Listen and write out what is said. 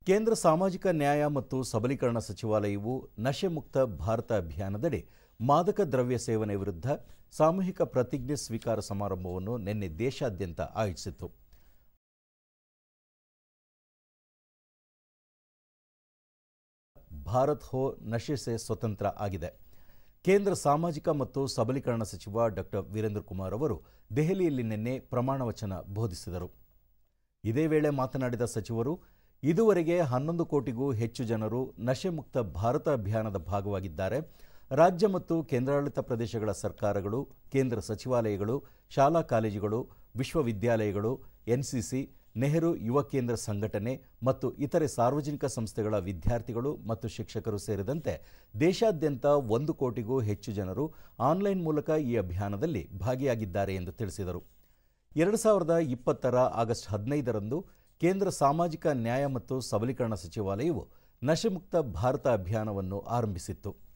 ಕೇಂದ್ರ ಸಾಮಾಜಿಕ ನ್ಯಾಯ ಮತ್ತು ಸಬಲೀಕರಣ ಸಚಿವಾಲಯವು ನಶೆ ಮುಕ್ತ ಭಾರತ ಅಭಿಯಾನದಡಿ ಮಾದಕ ದ್ರವ್ಯ ಸೇವನೆ ವಿರುದ್ಧ ಸಾಮೂಹಿಕ ಪ್ರತಿಜ್ಞೆ ಸ್ವೀಕಾರ ಸಮಾರಂಭವನ್ನು ನಿನ್ನೆ ದೇಶಾದ್ಯಂತ ಆಯೋಜಿಸಿತು. ಭಾರತ್ ಹೋ ನಶೆ ಸೆ ಸ್ವತಂತ್ರ ಆಗಿದೆ. ಕೇಂದ್ರ ಸಾಮಾಜಿಕ ಮತ್ತು ಸಬಲೀಕರಣ ಸಚಿವ ಡಾಕ್ಟರ್ ವೀರೇಂದ್ರ ಕುಮಾರ್ ಅವರು ದೆಹಲಿಯಲ್ಲಿ ನಿನ್ನೆ ಪ್ರಮಾಣ ವಚನ ಬೋಧಿಸಿದರು. ಇದೇ ವೇಳೆ ಮಾತನಾಡಿದ ಸಚಿವರು, ಇದುವರೆಗೆ 11 ಕೋಟಿಗೂ ಹೆಚ್ಚು ಜನರು ನಶೆ ಮುಕ್ತ ಭಾರತ ಅಭಿಯಾನದ ಭಾಗವಾಗಿದ್ದಾರೆ. ರಾಜ್ಯ ಮತ್ತು ಕೇಂದ್ರಾಡಳಿತ ಪ್ರದೇಶಗಳ ಸರ್ಕಾರಗಳು, ಕೇಂದ್ರ ಸಚಿವಾಲಯಗಳು, ಶಾಲಾ ಕಾಲೇಜುಗಳು, ವಿಶ್ವವಿದ್ಯಾಲಯಗಳು, ಎನ್ಸಿಸಿ, ನೆಹರು ಯುವ ಕೇಂದ್ರ ಸಂಘಟನೆ ಮತ್ತು ಇತರೆ ಸಾರ್ವಜನಿಕ ಸಂಸ್ಥೆಗಳ ವಿದ್ಯಾರ್ಥಿಗಳು ಮತ್ತು ಶಿಕ್ಷಕರು ಸೇರಿದಂತೆ ದೇಶಾದ್ಯಂತ 1 ಕೋಟಿಗೂ ಹೆಚ್ಚು ಜನರು ಆನ್ಲೈನ್ ಮೂಲಕ ಈ ಅಭಿಯಾನದಲ್ಲಿ ಭಾಗಿಯಾಗಿದ್ದಾರೆ ಎಂದು ತಿಳಿಸಿದರು. 2020 ಆಗಸ್ಟ್ 15ರಂದು ಕೇಂದ್ರ ಸಾಮಾಜಿಕ ನ್ಯಾಯ ಮತ್ತು ಸಬಲೀಕರಣ ಸಚಿವಾಲಯವು ನಶೆಮುಕ್ತ ಭಾರತ ಅಭಿಯಾನವನ್ನು ಆರಂಭಿಸಿತ್ತು.